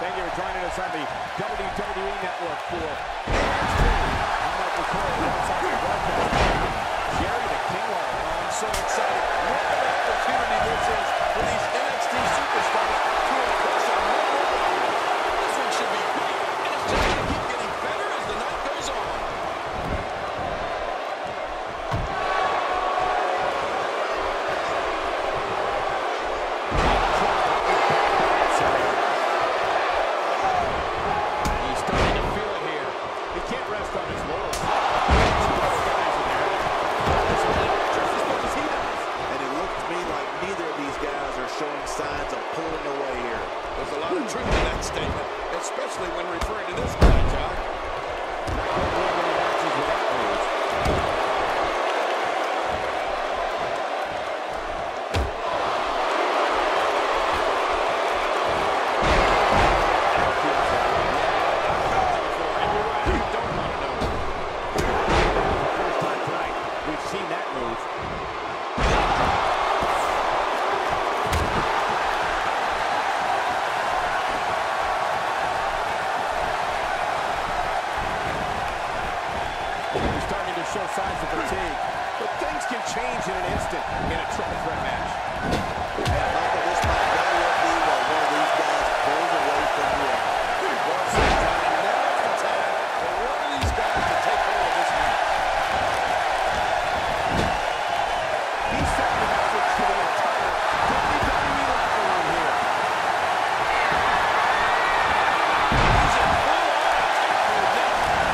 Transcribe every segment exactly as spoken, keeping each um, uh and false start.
Thank you for joining us on the W W E Network for N X T. I'm Michael Cole, alongside the broadcast, Jerry the King Lawler. I'm so excited. What an opportunity this is for these N X T superstars to impress on one another. This one should be great, and it's just going to keep getting better as the night goes on. He's starting to feel it here. He can't rest on his laurels. Showing signs of pulling away here. There's a lot of truth in that statement, especially when referring to this guy, John. First time tonight we've seen that move. Show signs of fatigue, but things can change in an instant in a triple threat match. And Michael, this might very well be while one of these guys pulls away from the other. Well said, John. And now's the time for one of these guys to take hold of this match. He's sending a message to the entire W W E locker room here. He's in full on attack mode now.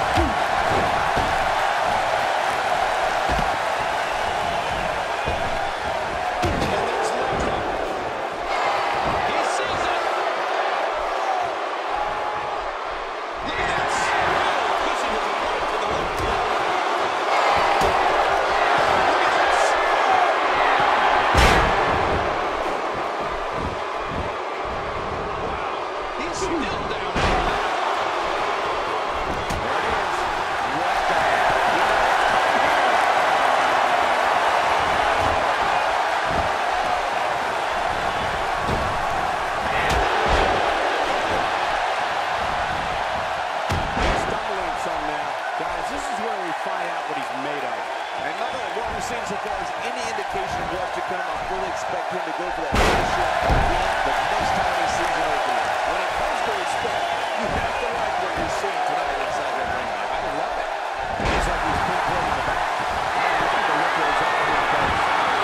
Seems if there's any indication of what's to come, I fully expect him to go for that finisher the next time he sees an opening. When it comes to respect, you have to like what you're seeing tonight inside that ring. I love it. It's like he's pinpointing the back. I love the look of his arm here, folks.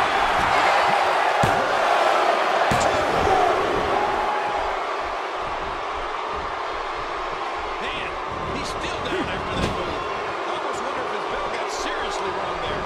Man, he's still down after that move. I almost wonder if his bell got seriously wrong there.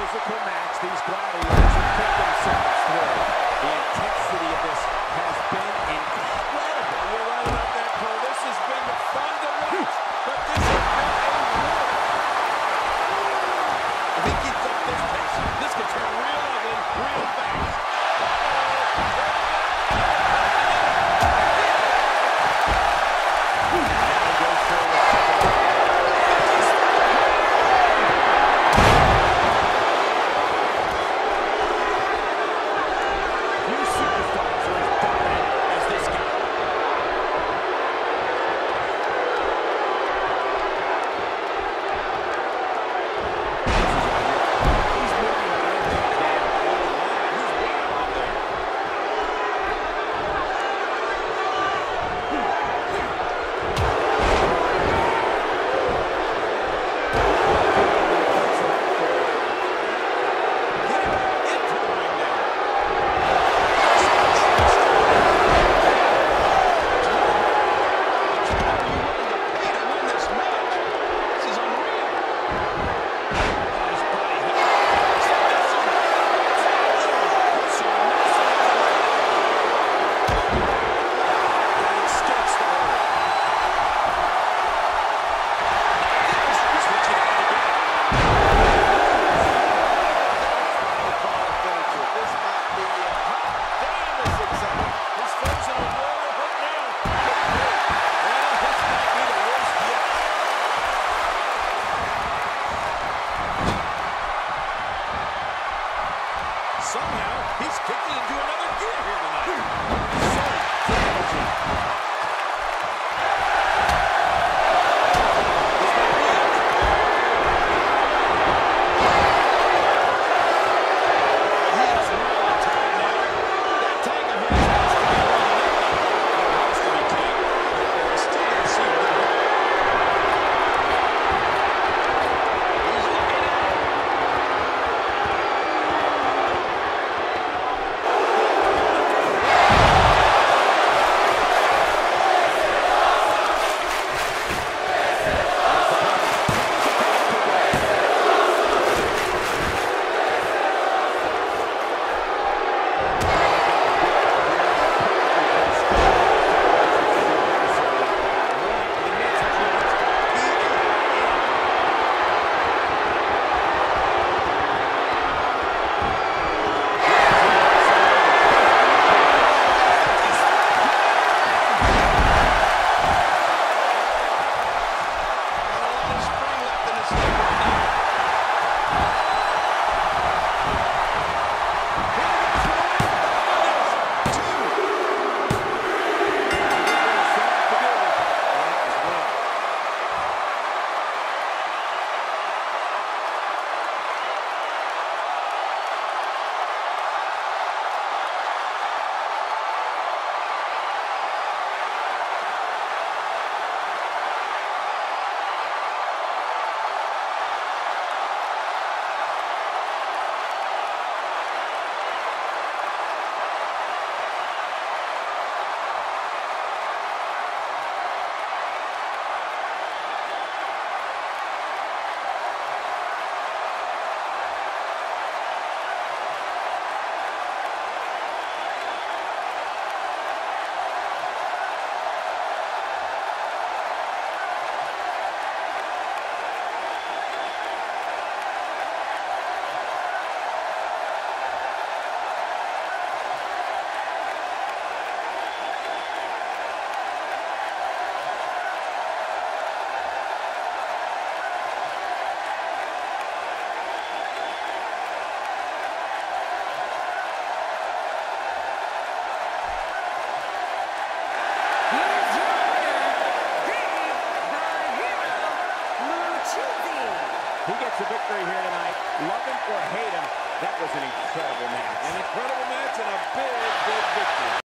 physical match these gladiators have put themselves through. The intensity of this has been incredible. You're right about that, Cole. This has been fun to watch, but this has been a war. If he keeps up this pace, this could turn real ugly real fast. Somehow, he's kicked it into another gear here tonight. So damaging. He gets the victory here tonight. Love him or hate him, that was an incredible match. An incredible match and a big, big victory.